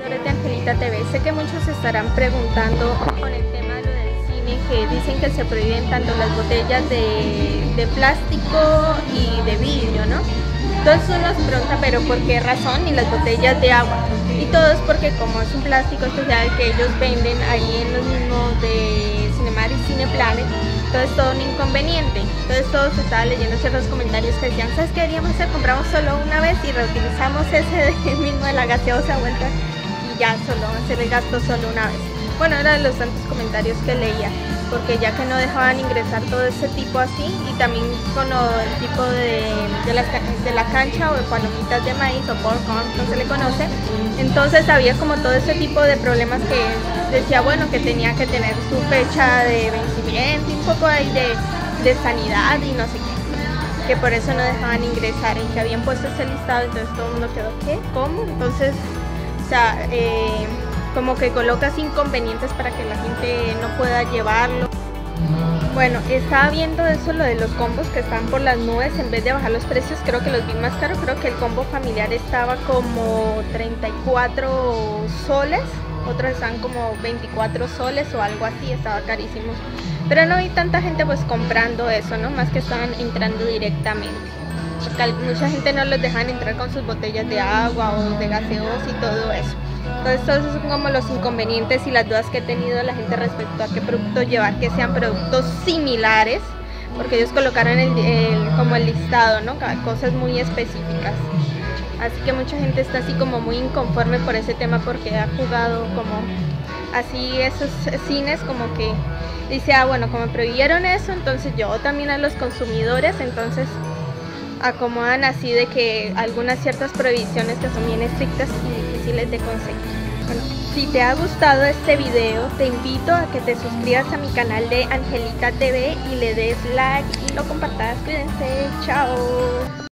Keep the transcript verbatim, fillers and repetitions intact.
seguidores de Angelita T V, sé que muchos se estarán preguntando con el tema de lo del cine, que dicen que se prohíben tanto las botellas de, de plástico y de vidrio, ¿no? Entonces uno se pregunta, pero ¿por qué razón? Y las botellas de agua. Y todo es porque como es un plástico especial que ellos venden ahí en los mismos de Cinemar y Cineplanet, entonces todo un inconveniente. Entonces todos se estaban leyendo ciertos comentarios que decían, ¿sabes qué deberíamos hacer? Compramos solo una vez y reutilizamos ese de, mismo de la gaseosa vuelta y ya solo hacer el gasto solo una vez. Bueno, era de los tantos comentarios que leía, porque ya que no dejaban ingresar todo ese tipo así, y también con lo, el tipo de, de, la, de la cancha o de palomitas de maíz o popcorn, no se le conoce, entonces había como todo ese tipo de problemas que decía, bueno, que tenía que tener su fecha de vencimiento y un poco ahí de, de sanidad y no sé qué, que por eso no dejaban ingresar, en que habían puesto ese listado, entonces todo el mundo quedó, ¿qué? ¿Cómo? Entonces, o sea, eh, como que colocas inconvenientes para que la gente no pueda llevarlo. Bueno, estaba viendo eso, lo de los combos que están por las nubes, en vez de bajar los precios, creo que los vi más caros, creo que el combo familiar estaba como treinta y cuatro soles, otros están como veinticuatro soles o algo así, estaba carísimo. Pero no vi tanta gente pues comprando eso, ¿no? Más que estaban entrando directamente. Porque mucha gente no los dejan entrar con sus botellas de agua o de gaseosa y todo eso. Entonces todos esos son como los inconvenientes y las dudas que he tenido la gente respecto a qué productos llevar, que sean productos similares, porque ellos colocaron el, el, como el listado, ¿no? Cosas muy específicas. Así que mucha gente está así como muy inconforme por ese tema, porque ha jugado como así esos cines como que dice, ah bueno, como prohibieron eso, entonces yo también a los consumidores, entonces acomodan así de que algunas ciertas prohibiciones que son bien estrictas y difíciles de conseguir. Bueno, si te ha gustado este video, te invito a que te suscribas a mi canal de Angelita T V y le des like y lo compartas. Cuídense, chao.